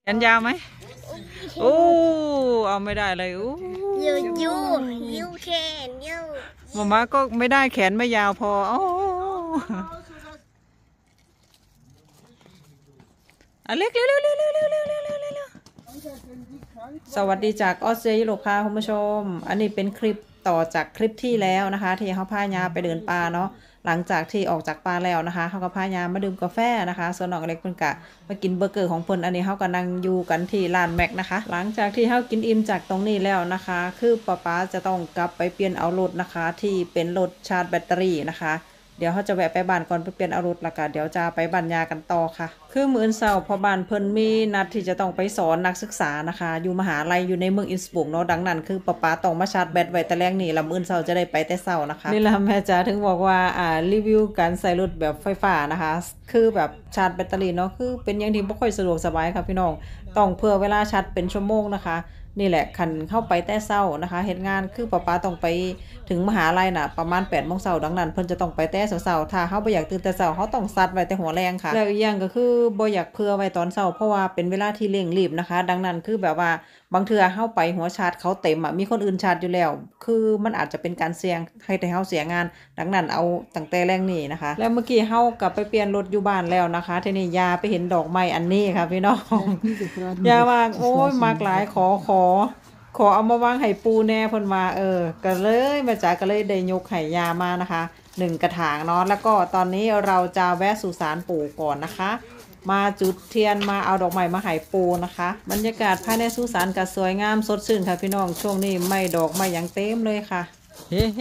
แขนยาวไหมโอ้เอาไม่ได้เลยยูแขนยูมาม่าก็ไม่ได้แขนไม่ยาวพอโอ้อเล็กเร็วสวัสดีจากออสเตรเลียค่ะคุณผู้ชมอันนี้เป็นคลิปต่อจากคลิปที่แล้วนะคะที่เขาพายาไปเดินป่าเนาะหลังจากที่ออกจากป่าแล้วนะคะเขาก็พายามาดื่มกาแฟนะคะส่วนน้องเล็กเพิ่นกะมากินเบอร์เกอร์ของเพิ่นอันนี้เขาก็นั่งอยู่กันที่ร้านแม็กนะคะหลังจากที่เขากินอิ่มจากตรงนี้แล้วนะคะคือป๊าจะต้องกลับไปเปลี่ยนเอารถนะคะที่เป็นรถชาร์จแบตเตอรี่นะคะเดี๋ยวเขาจะแวะไปบ้านก่อนไปเปลี่ยนเอารถแล้วก็เดี๋ยวจะไปบ้านยากันต่อค่ะคือมื้อเช้าพอบ้านเพิ่นมีนัดที่จะต้องไปสอนนักศึกษานะคะอยู่มหาลัยอยู่ในเมืองอินสบรุกเนาะดังนั้นคือป๊าต้องมาชาร์จแบตไว้แต่แรกนี่แล้วมื้อเช้าจะได้ไปแต่เช้านะคะนี่แหละแม่จ๋าถึงบอกว่ารีวิวการใส่รถแบบไฟฟ้านะคะคือแบบชาร์จแบตเตอรี่เนาะคือเป็นอย่างที่บ่ค่อยสะดวกสบายค่ะพี่น้องต้องเผื่อเวลาชาร์จเป็นชั่วโมงนะคะนี่แหละคันเข้าไปแต่เช้านะคะเฮ็ดงานคือป๊าต้องไปถึงมหาลัยน่ะประมาณ 8 โมงเช้าดังนั้นเพิ่นจะต้องไปแต่เช้าถ้าเฮาบ่อยากตื่นแต่เช้าเฮาต้องซัดไว้แต่หัวแรงค่ะแล้วอีกอย่างก็คือบ่อยากเผื่อไว้ตอนเช้าเพราะว่าเป็นเวลาที่เร่งรีบนะคะดังนั้นคือแบบว่าบางเทื่อเฮาไปหัวชาร์จเขาเต็มมีคนอื่นชาร์จอยู่แล้วคือมันอาจจะเป็นการเสี่ยงให้แต่เฮาเสียงานดังนั้นเอาตั้งแต่แรงนี่นะคะแล้วเมื่อกี้เฮากลับไปเปลี่ยนรถอยู่บ้านแล้วนะคะทีนี้ยาไปเห็นดอกไม้อันนี้ค่ะพี่น้องยาว่าโอ้ยมากหลายขอเอามาวางให้ปูแน่เพิ่นว่าก็เลยแม่จ๋าก็เลยได้ยกให้ยามานะคะ1 กระถางเนาะแล้วก็ตอนนี้เราจะแวะสุสานปู่ก่อนนะคะมาจุดเทียนมาเอาดอกไม้มาให้ปูนะคะบรรยากาศภายในสุสานก็สวยงามสดชื่นค่ะพี่น้องช่วงนี้ไม่ดอกไม่อย่างเต็มเลยค่ะเฮ้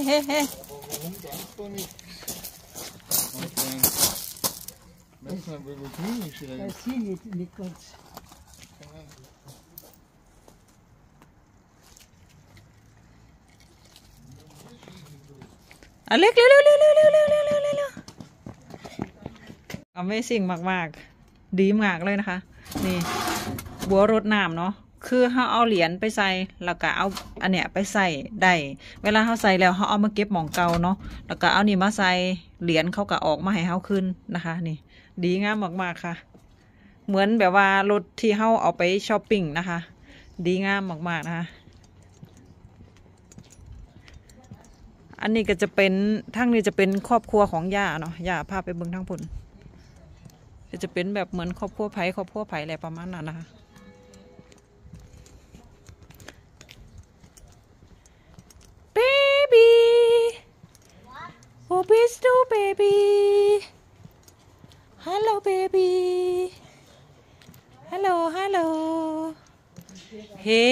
อเล็กเร็วAmazing มากๆดีมากเลยนะคะนี่บัวรดน้ำเนาะคือเขาเอาเหรียญไปใส่แล้วก็เอาอันเนี้ยไปใส่ได้เวลาเขาใส่แล้วเขาเอามาเก็บหม่องเก่าเนาะแล้วก็เอานี่มาใส่เหรียญเขาก็ออกมาให้เขาขึ้นนะคะนี่ดีงามมากๆค่ะเหมือนแบบว่ารถที่เขาเอาไปช้อปปิ้งนะคะดีงามมากๆนะคะอันนี้ก็จะเป็นทั้งนี้จะเป็นครอบครัวของย่าเนาะย่าพาไปเบิ่งทั้งผลจะเป็นแบบเหมือนครอบครัวไผ่อะไรประมาณนั้นนะคะเบบี้โอ้บิสตูเบบี้ฮัลโหลเบบี้ฮัลโหลเฮ้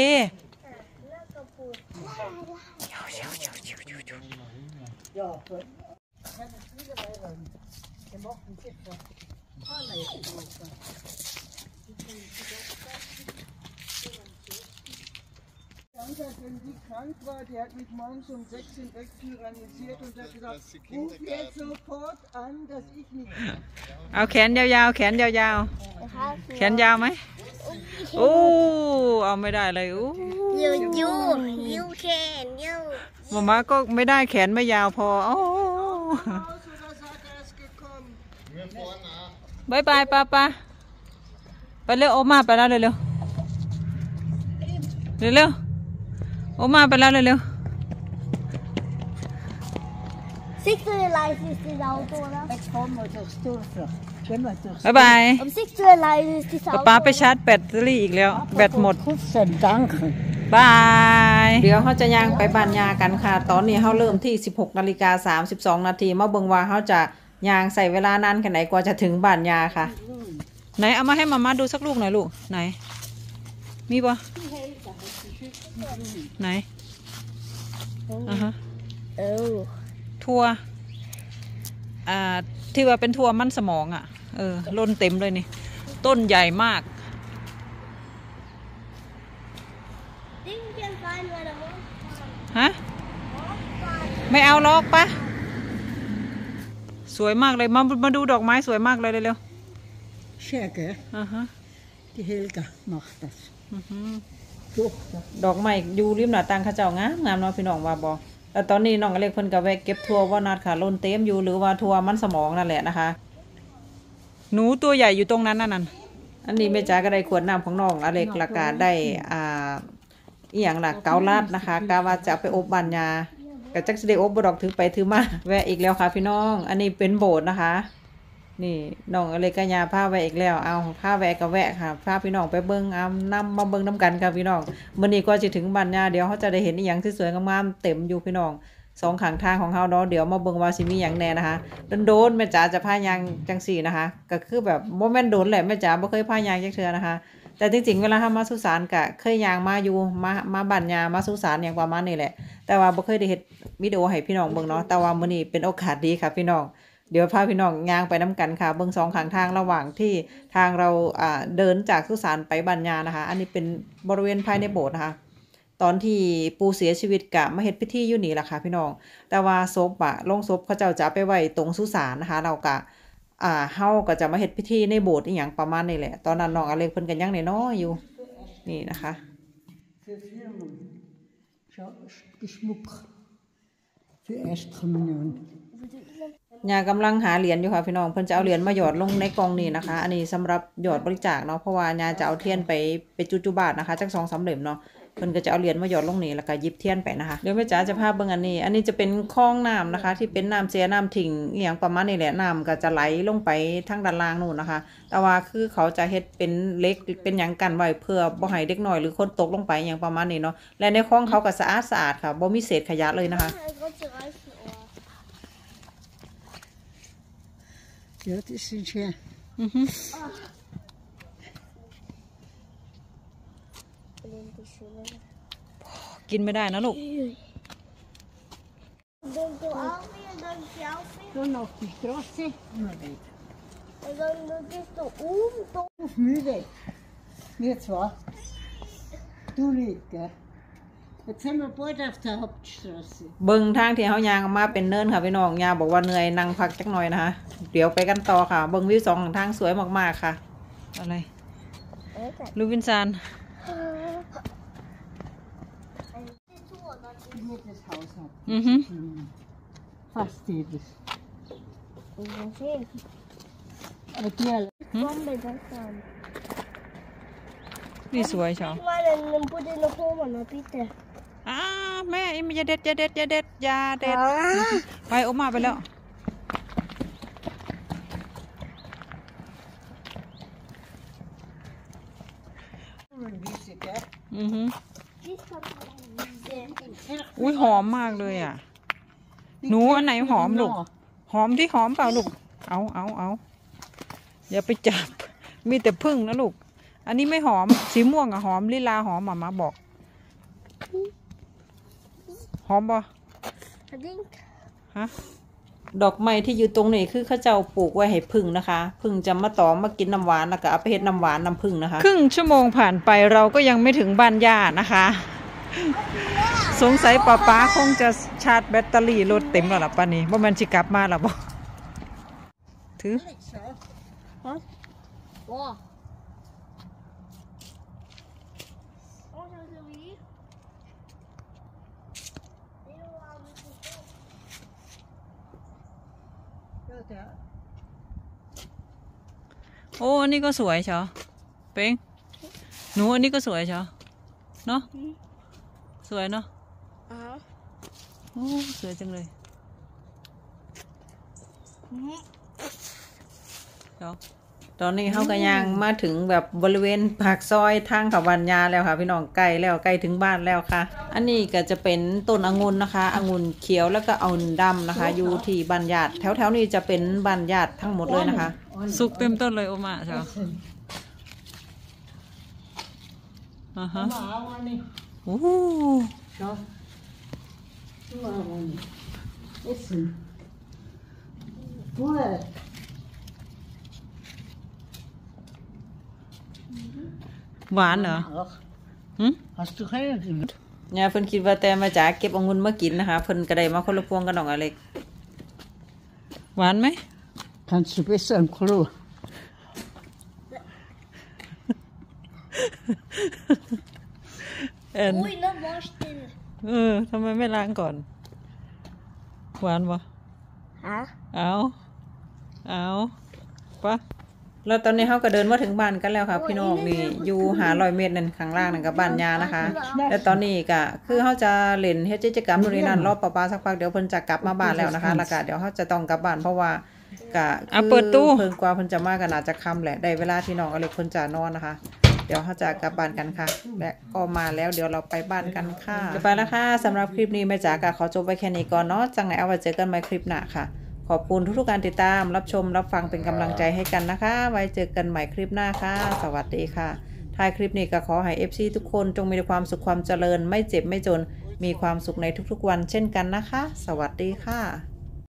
Wenn sie krank war, die hat mich morgens um 6 in Bett tyrannisiert und hat gesagt, ruf jetzt sofort an, dass ich nicht... เอาแขนยาวๆแขนยาวๆแขนยาวไหมโอ้เอาไม่ได้เลยยูแขนยูมาม่าก็ไม่ได้แขนไม่ยาวพอโอ้บายป้าไปเร็วโอมาไปแล้วเร็วโอมาไปแล้วเร็ว Sigtuurlijst is dit auto, oder? Ich komme mal durchs Dorf. Gehen wir durchs บาย Sigtuurlijst is dit auto. ป้าไปชาร์จแบตเตอรี่อีกแล้วแบตหมด Kussen, danke. บายเดี๋ยวเขาจะย่างไปบ้านยากันค่ะตอนนี้เขาเริ่มที่ 16:32 นาทีมาเบิ่งว่าเขาจะย่างใส่เวลานานแค่ไหนกว่าจะถึงบ้านยาค่ะไหนเอามาให้มาม่าดูสักลูกหน่อยลูกไหนมีปะไหนทั่วที่ว่าเป็นทั่วมันสมองอ่ะล้นเต็มเลยนี่ต้นใหญ่มากฮะไม่เอาล็อกปะสวยมากเลยมาดูดอกไม้สวยมากเลยเร็ว Schäge die Helga macht das ดอกไม้อยู่ริมหน้าต่างข้าเจ้างามเนาะพี่น้องว่าบอแล้วตอนนี้น้องอเล็กเพิ่นก็แวะเก็บทั่ววอลนัทค่ะล้นเต็มอยู่หรือว่าทั่วมันสมองนั่นแหละนะคะหนูตัวใหญ่อยู่ตรงนั้นนั่นอันนี้แม่จ๋าก็ได้ขวดน้ำของน้องอเล็กละกาได้อีหยังล่ะเกาลัดนะคะกาว่าจะไปอบบัญญากับจักสิได้อบบ่ดอกถือไปถือมาแวะอีกแล้วค่ะพี่น้องอันนี้เป็นโบสถ์นะคะนี่น้องอเล็กกัญญาพาแวะอีกแล้วเอาพาแวะก็แวะค่ะพาพี่น้องไปเบิ่งเอานำมาเบิ่งนำกันค่ะพี่น้องมื้อนี้ก็จะถึงบัญญาเดี๋ยวเขาจะได้เห็นอีหยังที่สวยงามๆเต็มอยู่พี่น้องสองข้างทางของเฮาเนาะเดี๋ยวมาเบิ่งว่าสิมีหยังแน่นะคะโดนๆแม่จ๋าจะพายางจังซี่นะคะก็คือแบบบ่แม่นโดนแหละแม่จ๋าบ่เคยพายางจักเทื่อนะคะแต่จริงๆเวลาเฮามาสุสานก็เคยยางมาอยู่มาบัญญามาสุสานอย่างประมาณนี้แหละแต่ว่าบ่เคยได้เฮ็ดวิดีโอให้พี่น้องเบิ่งเนาะแต่ว่ามื้อนี้เป็นโอกาสดีค่ะพี่น้องเดี๋ยวพาพี่น้องย่างไปน้ำกันค่ะเบิ่งสองข้างทางระหว่างที่ทางเราเดินจากสุสานไปบัญญานะคะอันนี้เป็นบริเวณภายในโบสถ์นะคะตอนที่ปูเสียชีวิตกะมาเฮ็ดพิธีอยู่นี่แหละค่ะพี่น้องแต่ว่าศพโลงศพเขาเจ้าจะไปไว้ตรงสุสานนะคะเรากะเฮาก็จะมาเฮ็ดพิธีในโบสถ์อีหยังประมาณนี้แหละตอนนั้นน้องอเล็กเพิ่นก็ยังน้อยๆอยู่นี่นะคะ Für Firmen. Schmuck. Für Erstkommunion. ยากำลังหาเหรียญอยู่ค่ะพี่น้องเพิ่นจะเอาเหรียญมาหยอดลงในกล่องนี้นะคะอันนี้สำหรับหยอดบริจาคเนาะเพราะว่ายาจะเอาเทียนไปจุบาทนะคะจัก2-3เหรียญเนาะเพิ่นก็จะเอาเหรียญมาหยอดลงนี่แล้วก็หยิบเทียนไปนะคะเดี๋ยวแม่จ๋าจะพาเบิ่งอันนี้จะเป็นคลองน้ำนะคะที่เป็นน้ำเสียน้ำทิ้งอีหยังประมาณนี้แหละน้ำก็จะไหลลงไปทางด้านล่างนู่นนะคะแต่ว่าคือเขาจะเฮ็ดเป็นเหล็กเป็นหยังกันไว้เพื่อบ่ให้เด็กน้อยหรือคนตกลงไปอย่างประมาณนี้เนาะและในคลองเขาก็สะอาดค่ะบ่มีเศษขยะเลยนะคะ Ja, das sind schön. กินไม่ได้นะลูก Dan doe Alfie en dan Selfie. Dann auf die Straße. Na nicht. En dan is de oom toch. Auf müde. Wir zwei. Du nicht, gell? Jetzt sind wir bald auf der Hauptstraße. เบิ่งทางที่เฮายางมาเป็นเนินค่ะพี่น้องยาบอกว่าเหนื่อยนั่งพักจักหน่อยนะคะเดี๋ยวไปกันต่อค่ะเบิ่งวิวสองทางสวยมากๆค่ะอะไรลูวินซาน Jedes Haus hat. ฮึ Fast jedes. Sim. Aber die alle. Kom bij dat aan. นี่สวยเชียว Maar dan moet je nog komen naar Pieter. แม่อย่าเด็ดไปออกมาไปแล้ว Wiese, gell? อุ้ยหอมมากเลยอ่ะหนูอันไหนหอมลูกหอมที่หอมเปล่าลูกเอาอย่าไปจับมีแต่พึ่งนะลูกอันนี้ไม่หอมสีม่วงอะหอมลิลาหอมมาบอกหอมบ่ ฮะดอกไม้ที่อยู่ตรงนี้คือเขาเจ้าปลูกไว้ให้ผึ่งนะคะผึ่งจะมาตอมมากินน้ำหวานแล้วก็เอาไปเฮ็ดน้ำหวานน้ำผึ่งนะคะครึ่งชั่วโมงผ่านไปเราก็ยังไม่ถึงบ้านย่านะคะ สงสัยป้าคงจะชาร์จแบตเตอรี่รถเต็มแล้วล่ะป้านี่ว่ามันสิกลับมาหรอบ่ถือ Wow. Oh, zo is het hier. โอ้อันนี้ก็สวยเชียวเป้งหนูอันนี้ก็สวยเชียวเนาะสวยเนาะโอ้สวยจังเลยเดี๋ยวตอนนี้เขาก็ยังมาถึงแบบบริเวณปากซอยทางเขาบัญญาแล้วค่ะพี่น้องใกล้แล้วใกล้ถึงบ้านแล้วค่ะอันนี้ก็จะเป็นต้นองุ่นนะคะองุ่นเขียวแล้วก็องุ่นดำนะคะอยู่ที่บ้านญาติแถวๆนี้จะเป็นบ้านญาติทั้งหมดเลยนะคะสุกเต็มต้นเลยโอมาใช่ไหมฮะโอ้ Schau. Du auch nicht. Essen. Gut. หวานเหรอ Hast du keine gemacht? เนี่ยเพิ่นคิดว่าแต่มาจากเก็บองุ่นมากินนะคะเพิ่นก็ได้มาคนละพวงกับน้องอเล็กหวานไหม Kannst du besser im Klo? Oei, dat was stil. ทำไมไม่ล้างก่อนหวานปะ Huh? เอาปะแล้วตอนนี้เขาก็เดินมาถึงบ้านกันแล้วค่ะพี่น้องนี่อยู่500 เมตรนั่นข้างล่างนั่นกับบ้านยานะคะและตอนนี้ก็คือเขาจะเล่นเฮ็ดกิจกรรมตรงนี้นั่นรอป้าสักพักเดี๋ยวเพิ่นจะกลับมาบ้านแล้วนะคะแล้วก็เดี๋ยวเขาจะต้องกลับบ้านเพราะว่าก็เปิดตู้เพิ่นกว่าเพิ่นจะมากันอาจจะค่ำแหละได้เวลาที่น้องอเล็กเพิ่นจะนอนนะคะเดี๋ยวเขาจะกลับบ้านกันค่ะและก็มาแล้วเดี๋ยวเราไปบ้านกันค่ะจะไปแล้วค่ะสำหรับคลิปนี้แม่จ๋าก็ขอจบไว้แค่นี้ก่อนเนาะจังไหนเอาไว้เจอกันใหม่คลิปหน้าค่ะขอบคุณทุกๆการติดตามรับชมรับฟังเป็นกำลังใจให้กันนะคะไว้เจอกันใหม่คลิปหน้าค่ะสวัสดีค่ะท้ายคลิปนี้ก็ขอให้ FC ทุกคนจงมีความสุขความเจริญไม่เจ็บไม่จนมีความสุขในทุกๆวันเช่นกันนะคะสวัสดีค่ะ